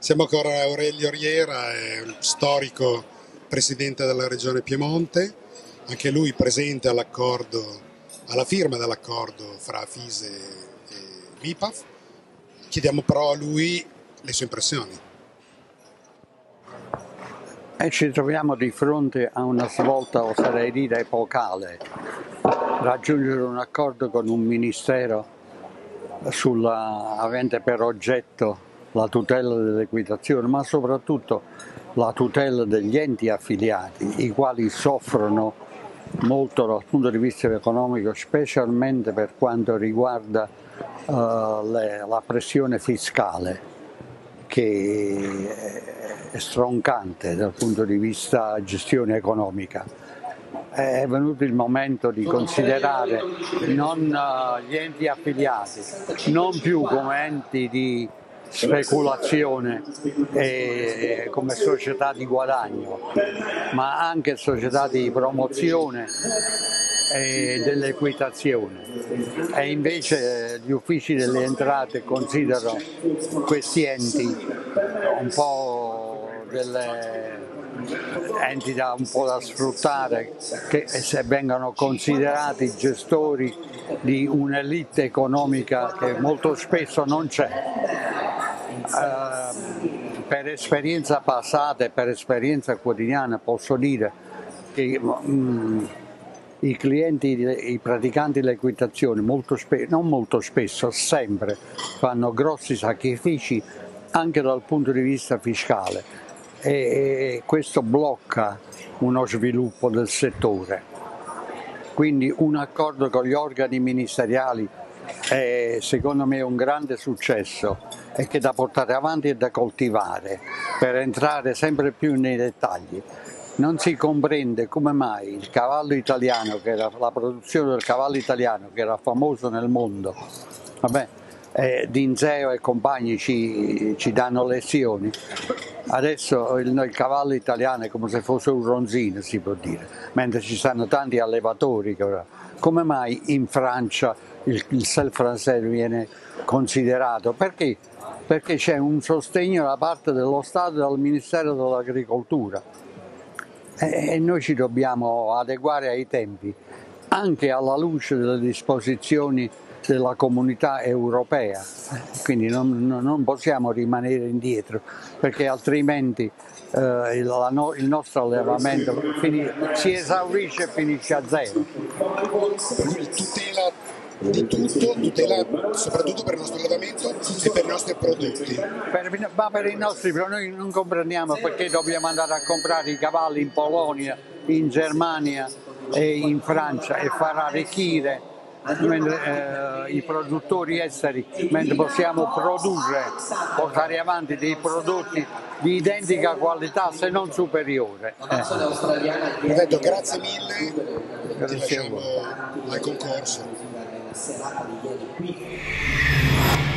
Siamo con Aurelio Riera, è un storico presidente della regione Piemonte, anche lui presente alla firma dell'accordo fra FISE e MIPAF. Chiediamo però a lui le sue impressioni. Ci troviamo di fronte a una svolta, oserei dire, epocale. Raggiungere un accordo con un ministero avente per oggetto la tutela dell'equitazione, ma soprattutto la tutela degli enti affiliati, i quali soffrono molto dal punto di vista economico, specialmente per quanto riguarda la pressione fiscale, che è stroncante dal punto di vista gestione economica. È venuto il momento di considerare non gli enti affiliati, non più come enti di speculazione e come società di guadagno, ma anche società di promozione e dell'equitazione. E invece gli uffici delle entrate considerano questi enti un po' delle entità un po' da sfruttare, che se vengano considerati gestori di un'elite economica che molto spesso non c'è. Per esperienza passata e per esperienza quotidiana posso dire che i clienti, i praticanti dell'equitazione non molto spesso, sempre fanno grossi sacrifici anche dal punto di vista fiscale e questo blocca uno sviluppo del settore. Quindi un accordo con gli organi ministeriali è secondo me un grande successo e che è da portare avanti e da coltivare per entrare sempre più nei dettagli. Non si comprende come mai il cavallo italiano, la produzione del cavallo italiano che era famoso nel mondo, Dinzeo e compagni ci danno lezioni. Adesso il cavallo italiano è come se fosse un ronzino, si può dire, mentre ci sono tanti allevatori. Come mai in Francia il Sel français viene considerato? Perché? Perché c'è un sostegno da parte dello Stato e dal Ministero dell'Agricoltura e noi ci dobbiamo adeguare ai tempi, anche alla luce delle disposizioni della comunità europea, quindi non possiamo rimanere indietro, perché altrimenti il nostro allevamento si esaurisce e finisce a zero. Tutela di tutto, tutela soprattutto per il nostro allevamento e per i nostri prodotti. Ma per i nostri, noi non comprendiamo perché dobbiamo andare a comprare i cavalli in Polonia, in Germania e in Francia e far arricchire i produttori esteri, mentre possiamo portare avanti dei prodotti di identica qualità se non superiore. Perfetto, grazie mille, ti lasciamo al concorso.